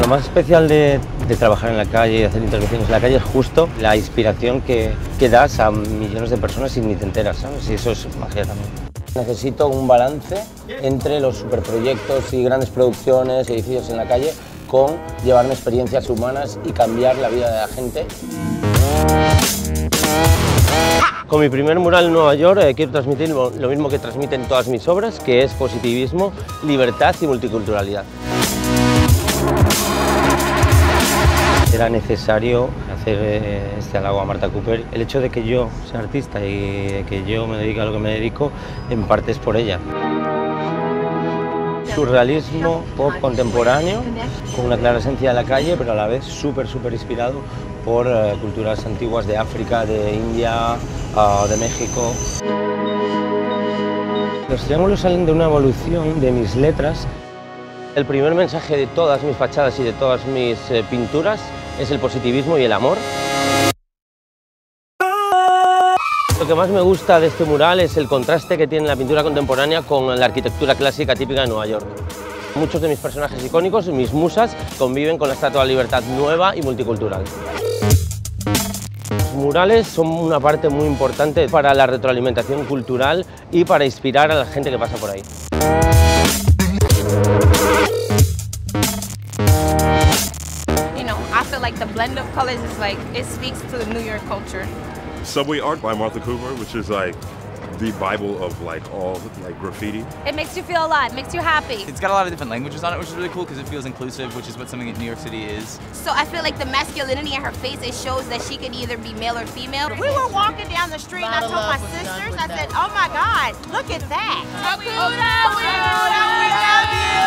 Lo más especial de trabajar en la calle y hacer intervenciones en la calle es justo la inspiración que das a millones de personas y ni te enteras, ¿sabes? Y eso es magia también. Necesito un balance entre los superproyectos y grandes producciones y edificios en la calle con llevarme experiencias humanas y cambiar la vida de la gente. Con mi primer mural en Nueva York quiero transmitir lo mismo que transmiten todas mis obras, que es positivismo, libertad y multiculturalidad. Era necesario hacer este halago a Martha Cooper. El hecho de que yo sea artista y de que yo me dedique a lo que me dedico, en parte es por ella. Surrealismo pop contemporáneo, con una clara esencia de la calle, pero a la vez súper inspirado por culturas antiguas de África, de India, de México. Los triángulos salen de una evolución de mis letras. El primer mensaje de todas mis fachadas y de todas mis pinturas es el positivismo y el amor. Lo que más me gusta de este mural es el contraste que tiene la pintura contemporánea con la arquitectura clásica típica de Nueva York. Muchos de mis personajes icónicos, mis musas, conviven con la Estatua de la Libertad nueva y multicultural. Los murales son una parte muy importante para la retroalimentación cultural y para inspirar a la gente que pasa por ahí. I feel like the blend of colors is like, it speaks to the New York culture. Subway art by Martha Cooper, which is like the Bible of like all like graffiti. It makes you feel alive, makes you happy. It's got a lot of different languages on it, which is really cool because it feels inclusive, which is what something in New York City is. So I feel like the masculinity in her face, it shows that she could either be male or female. We were walking down the street and I told my sisters, I said, oh my God, look at that. Okuda, we love you.